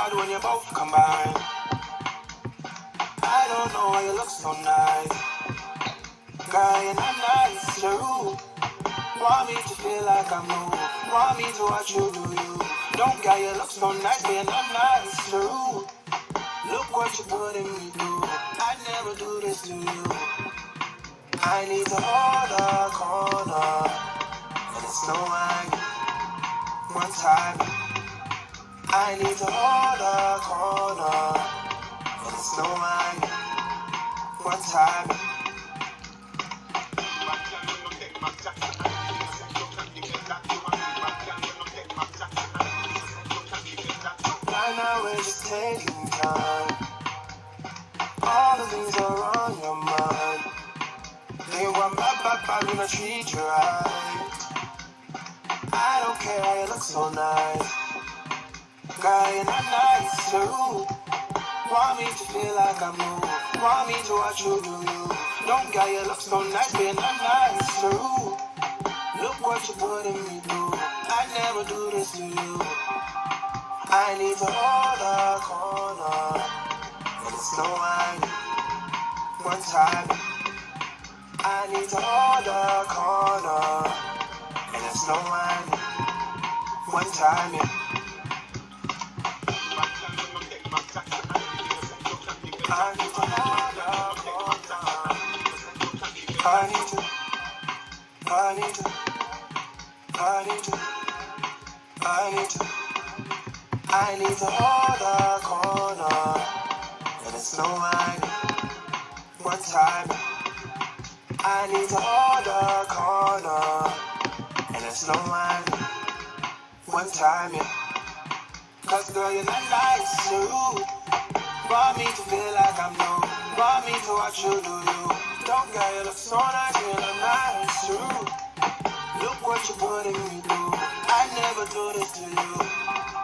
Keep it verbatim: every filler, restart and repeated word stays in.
hard when you both combine. I don't know why you look so nice. Girl, you're not nice, you're rude. Want me to feel like I'm new. Want me to watch you do you. Don't girl, you look so nice, but you're not nice, you're rude. Look what you're putting me through. I'd never do this to you. I need to hold a corner, and it's no wine. One time, I need to hold a corner, and it's no wine. One time. Right now we're just taking time. All the things are on your mind. They want my back, I'm gonna treat you right. I don't care how you look so nice. Girl, you're not nice, you're rude. Want me to feel like I'm new. Want me to watch you do you. Don't girl, you look so nice, but you're not nice, you're rude. Look what you're putting me through. I'd never do this to you. I need to hold a corner, and it's no wine. One time, I need to hold a corner, and it's no wine. One time, yeah. I need to hold a corner. I need to, I need to, I need to, I need to. I need to hold a corner, and it's no wine. One time, I need to hold a corner, and it's no wine. One time, yeah. Cause girl, you're not nice, you're rude. Want me to feel like I'm new. Want me to watch you do you. Don't girl, you look so nice, you're not nice, you're rude. Look what you're putting me through. I never do this to you.